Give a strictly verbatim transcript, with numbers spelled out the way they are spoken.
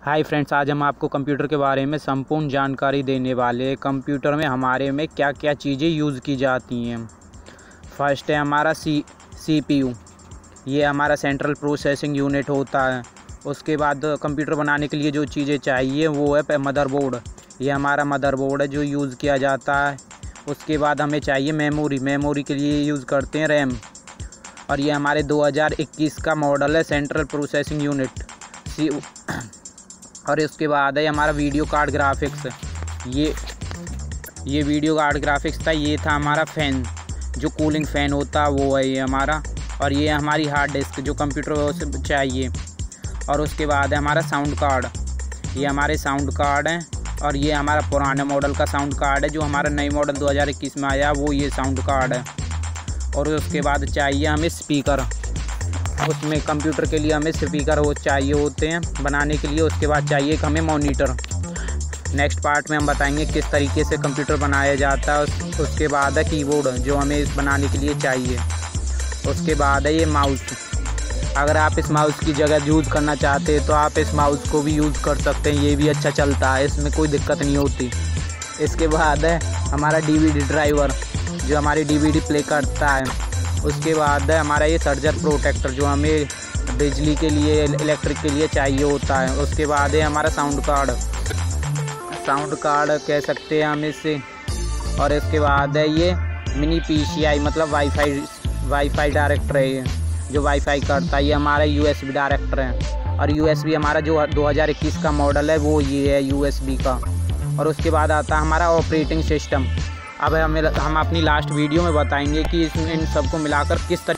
Hi friends, आज हम आपको कंप्यूटर के बारे में संपूर्ण जानकारी देने वाले हैं। कंप्यूटर में हमारे में क्या क्या चीज़ें यूज़ की जाती हैं। फर्स्ट है हमारा सी सीपीयू। ये हमारा सेंट्रल प्रोसेसिंग यूनिट होता है। उसके बाद कंप्यूटर बनाने के लिए जो चीज़ें चाहिए वो है मदरबोर्ड। ये हमारा मदरबोर्ड है जो यूज़ किया जाता है। उसके बाद हमें चाहिए मेमोरी। मेमोरी के लिए यूज़ करते हैं रैम। और ये हमारे दो हज़ार इक्कीस का मॉडल है सेंट्रल प्रोसेसिंग यूनिट सी। और इसके बाद है हमारा वीडियो कार्ड ग्राफिक्स। ये ये वीडियो कार्ड ग्राफिक्स था। ये था हमारा फ़ैन, जो कूलिंग फ़ैन होता है वो है ये हमारा। और ये हमारी हार्ड डिस्क जो कंप्यूटर से चाहिए। और उसके बाद है हमारा साउंड कार्ड। ये हमारे साउंड कार्ड हैं। और ये हमारा पुराने मॉडल का साउंड कार्ड है। जो हमारा नई मॉडल दो हज़ार इक्कीस में आया वो ये साउंड कार्ड है। और उसके बाद चाहिए हमें स्पीकर। उसमें कंप्यूटर के लिए हमें स्पीकर वो चाहिए होते हैं बनाने के लिए। उसके बाद चाहिए हमें मॉनिटर। नेक्स्ट पार्ट में हम बताएंगे किस तरीके से कंप्यूटर बनाया जाता है। उस, उसके बाद है कीबोर्ड जो हमें इस बनाने के लिए चाहिए। उसके बाद है ये माउस। अगर आप इस माउस की जगह यूज़ करना चाहते हैं तो आप इस माउस को भी यूज़ कर सकते हैं। ये भी अच्छा चलता है, इसमें कोई दिक्कत नहीं होती। इसके बाद है हमारा डीवीडी ड्राइवर जो हमारी डीवीडी प्ले करता है। उसके बाद है हमारा ये चार्जर प्रोटेक्टर जो हमें बिजली के लिए इलेक्ट्रिक के लिए चाहिए होता है। उसके बाद है हमारा साउंड कार्ड। साउंड कार्ड कह सकते हैं हम इसे। और इसके बाद है ये मिनी पीसीआई मतलब वाईफाई वाईफाई डायरेक्टर है। ये जो वाईफाई करता है। ये हमारा यूएसबी डायरेक्टर है। और यूएसबी हमारा जो दो हज़ार इक्कीस का मॉडल है वो ये है यूएसबी का। और उसके बाद आता है हमारा ऑपरेटिंग सिस्टम। अब हमें हम अपनी लास्ट वीडियो में बताएंगे कि इन सबको मिलाकर किस तरीके